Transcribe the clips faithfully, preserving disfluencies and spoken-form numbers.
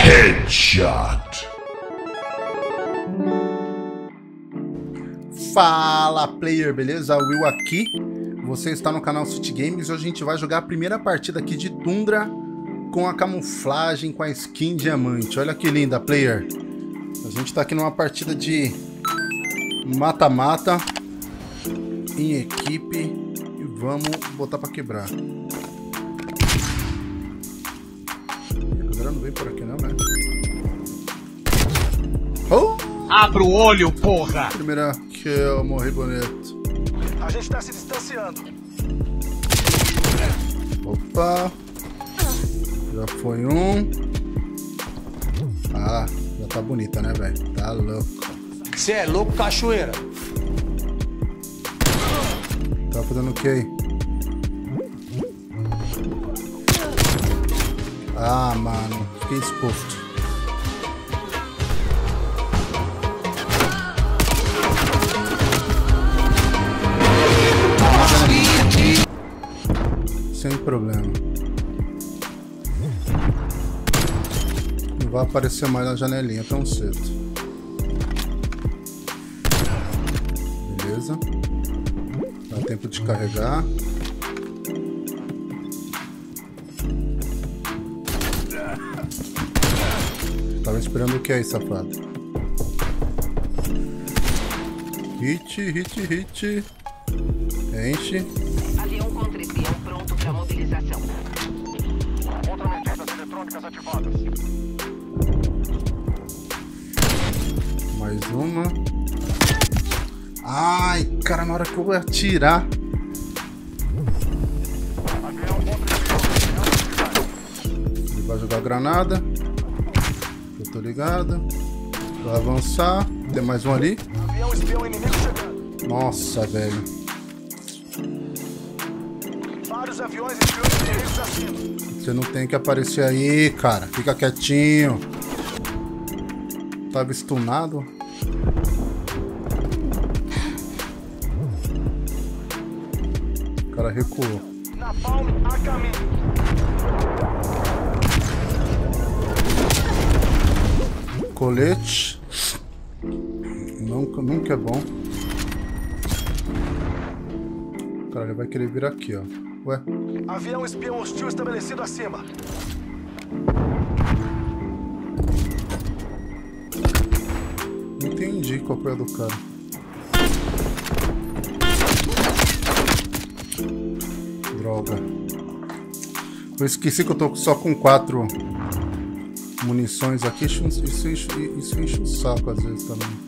Headshot. Fala player, beleza? Will aqui. Você está no canal City Games e hoje a gente vai jogar a primeira partida aqui de Tundra com a camuflagem, com a skin diamante. Olha que linda, player. A gente está aqui numa partida de mata-mata em equipe e vamos botar para quebrar. A galera não vem por aqui não, né? Oh! Abra o olho, porra! Primeira kill, morri bonito. A gente tá se distanciando. Opa! Já foi um. Ah, já tá bonita, né, velho? Tá louco. Você é louco, cachoeira? Tá fazendo o que aí? Ah, mano. Fiquei exposto. Sem problema. Não vai aparecer mais na janelinha tão cedo. Beleza. Dá tempo de carregar. Tava esperando o que aí, safado? Hit, hit, hit. Enche. Avião contra espião pronto para mobilização. Contramedidas eletrônicas ativadas. Mais uma. Ai, cara, na hora que eu vou atirar. Avião contra espião. Ele vai jogar granada. Eu tô ligado. Vai avançar. Tem mais um ali. Avião espião inimigo chegando. Nossa, velho. Vários aviões espiões inimigos acima. Você não tem que aparecer aí, cara. Fica quietinho. Tava stunado. O cara recuou. Napalm a caminho. Colete. Nunca, nunca é bom. Cara, ele vai querer vir aqui, ó. Ué? Avião espião hostil estabelecido acima. Não entendi qual foi a do cara. Droga. Eu esqueci que eu tô só com quatro munições aqui. Isso, isso, isso, isso enche o saco às vezes também.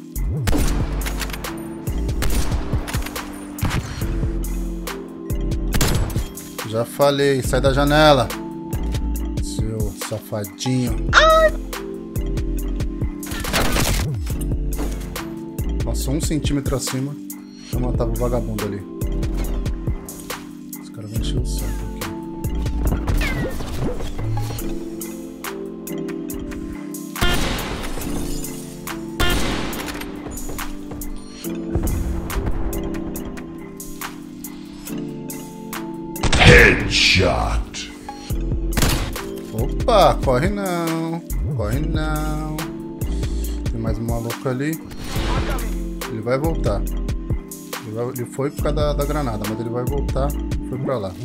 Já falei, sai da janela. Seu safadinho. Ai! Nossa, um centímetro acima. Eu matava o vagabundo ali. Os caras vão encher o saco aqui. Headshot. Opa, corre não. Corre não. Tem mais um maluco ali. Ele vai voltar. Ele, vai, ele foi por causa da, da granada, mas ele vai voltar. Foi pra lá.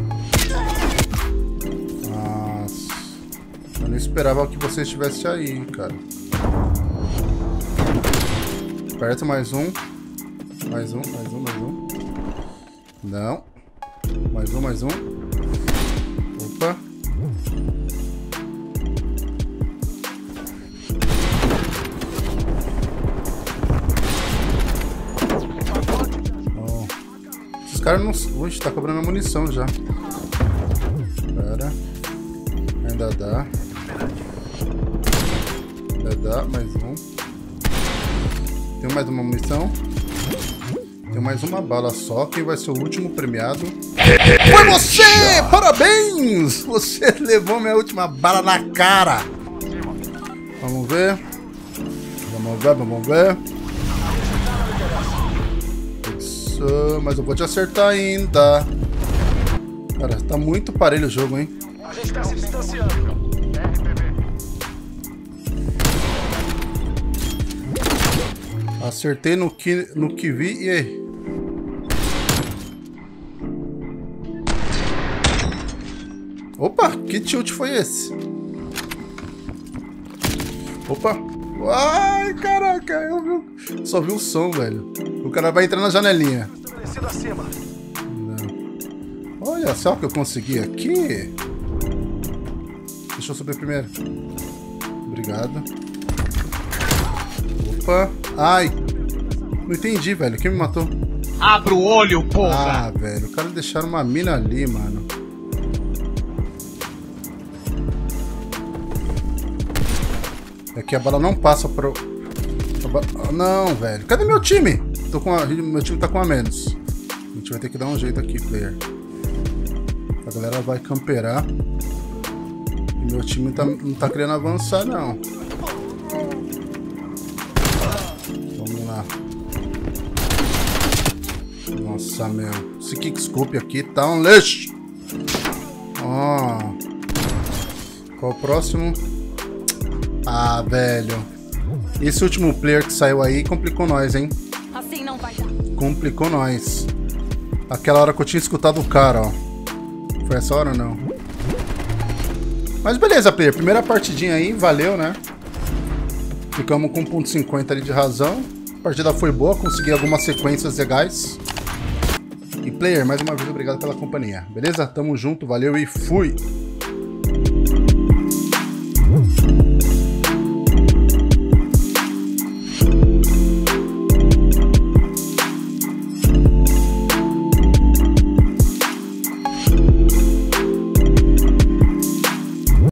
Nossa. Eu não esperava que você estivesse aí, cara. Perto mais um. Mais um, mais um, mais um. Não. Mais um, mais um. Opa. Oh. Esses caras não... Ui, tá cobrando a munição já. Pera. Ainda dá. Ainda dá, mais um. Tem mais uma munição. Tem mais uma bala só. Quem vai ser o último premiado? Foi você! Parabéns! Você levou minha última bala na cara. Vamos ver. Vamos ver, vamos ver. Isso, mas eu vou te acertar ainda. Cara, tá muito parelho o jogo, hein? A gente tá se distanciando. R P B. Acertei no que, no que vi e aí. Opa, que tilt foi esse? Opa. Ai, caraca, eu vi, só vi o som, velho. O cara vai entrar na janelinha. Estabelecido acima. Não. Olha só o que eu consegui aqui. Deixa eu subir primeiro. Obrigado. Opa. Ai. Não entendi, velho. Quem me matou? Abra o olho, porra! Ah, velho. O cara deixaram uma mina ali, mano. É que a bala não passa pro... Ba... Não, velho. Cadê meu time? Tô com a... Meu time tá com a menos. A gente vai ter que dar um jeito aqui, player. A galera vai camperar. E meu time tá... não tá querendo avançar, não. Vamos lá. Nossa, meu. Esse kickscope aqui tá um lixo. Ó. Oh. Qual o próximo? Ah, velho. Esse último player que saiu aí complicou nós, hein? Assim não vai dar. Complicou nós. Aquela hora que eu tinha escutado o cara, ó. Foi essa hora ou não? Mas beleza, player. Primeira partidinha aí, valeu, né? Ficamos com um ponto cinquenta ali de razão. A partida foi boa, consegui algumas sequências legais. E player, mais uma vez, obrigado pela companhia. Beleza? Tamo junto, valeu e fui!